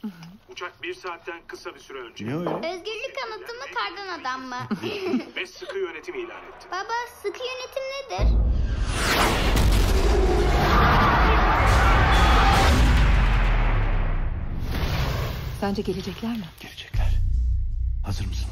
Uçak 1 saatten kısa bir süre önce. Ne öyle? Özgürlük anıtı mı, kardan adam mı? Ve sıkı yönetim ilan etti. Baba, sıkı yönetim nedir? Sence gelecekler mi? Gelecekler. Hazır mısın?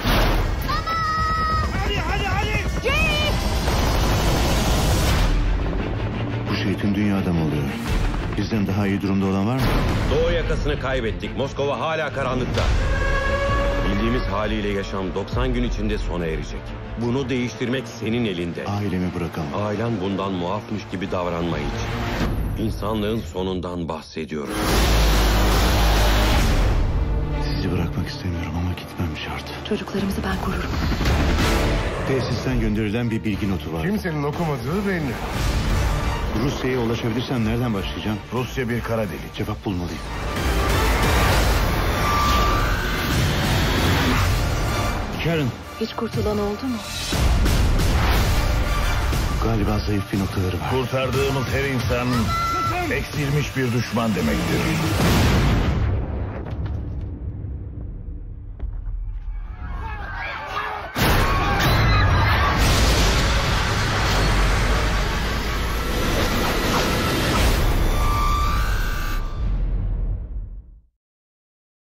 Bu şey tüm dünyada mı oluyor? Bizden daha iyi durumda olan var mı? Doğu yakasını kaybettik. Moskova hala karanlıkta. Bildiğimiz haliyle yaşam 90 gün içinde sona erecek. Bunu değiştirmek senin elinde. Ailemi bırakamam. Ailen bundan muafmış gibi davranma hiç. İnsanlığın sonundan bahsediyoruz. Sizi bırakmak istemiyorum ama gitmem şart. Çocuklarımızı ben korurum. Tesisten gönderilen bir bilgi notu var. Kimsenin okumadığı belli. Rusya'ya ulaşabilirsem nereden başlayacağım? Rusya bir kara delik. Cevap bulmalıyım. Karen, Hiç kurtulan oldu mu? galiba zayıf bir noktaları var. Kurtardığımız her insan eksilmiş bir düşman demektir.